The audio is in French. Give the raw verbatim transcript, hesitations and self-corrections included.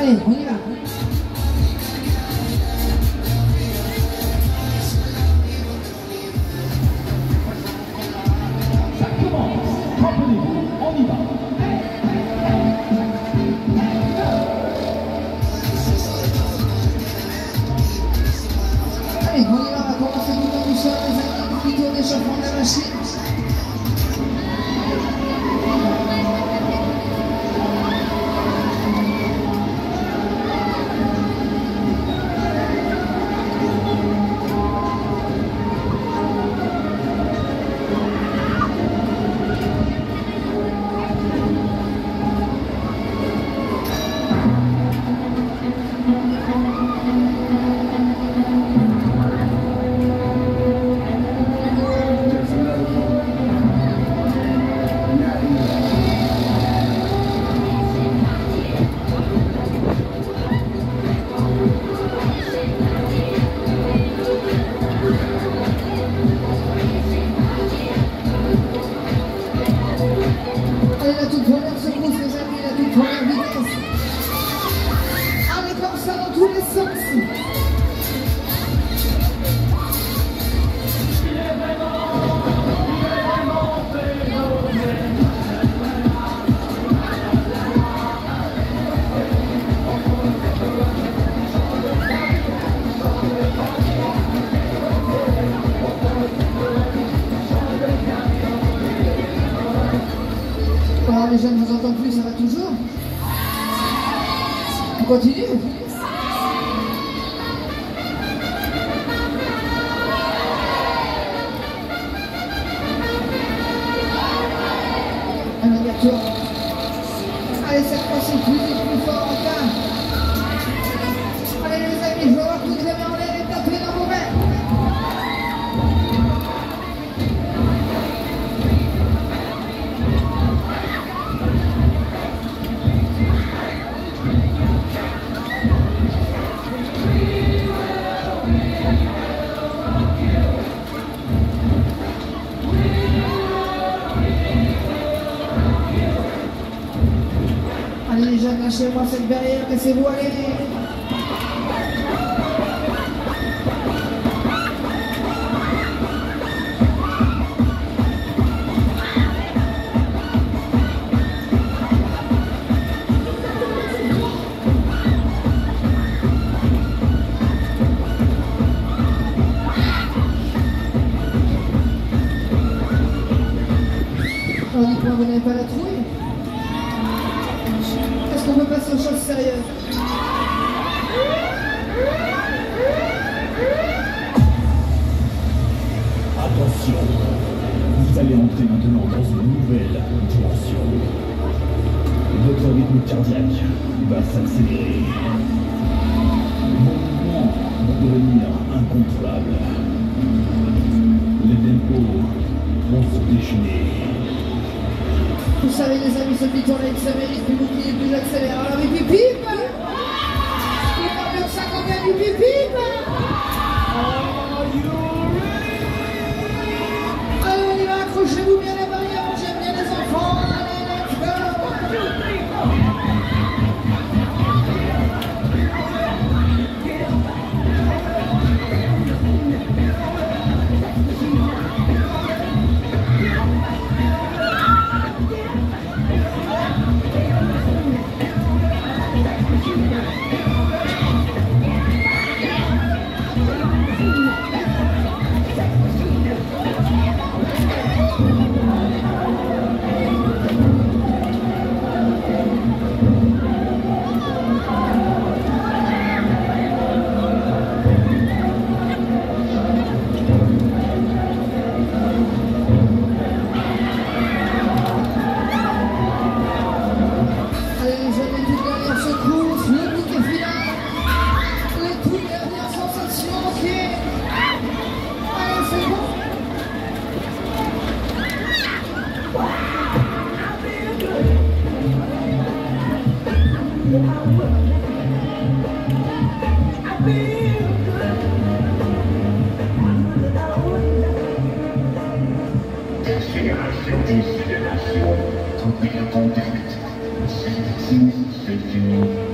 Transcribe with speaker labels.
Speaker 1: Allez, on y va.
Speaker 2: Ça commence. Rappelez-vous, on y va.
Speaker 1: Allez, on y va, on va commencer tout en douceur, les amis, plutôt d'échauffement de la machine. Allez, la toute première secousse, les amis, la toute première vitesse. Allez, comme ça dans tous les sens. Alors les jeunes, je vous entends plus, ça va toujours? On continue? Allez, bientôt. Allez, cette fois-ci, plus vite, plus fort encore. Allez les amis, je veux voir toutes les mains en l'air et taper dans vos mains. Allez les jeunes, lâchez-moi cette barrière, laissez-vous aller. On dit quoi, vous n'avez pas la trouille? Est-ce qu'on peut passer aux choses sérieuses?
Speaker 2: Attention, vous allez entrer maintenant dans une nouvelle dimension. Votre rythme cardiaque va s'accélérer. Vos mouvements vont devenir incontrôlables. Les tempos vont se déchaîner.
Speaker 1: Vous savez les amis, ce petit tournée ça mérite, plus bouclier, plus j'accélère. Alors les pipip, il va mieux que ça quand même du pipip. Allez on y va, accrochez-vous bien les barrières, j'aime bien les enfants. Allez, let's go.
Speaker 3: Accélération, décélération, température, c'est fini.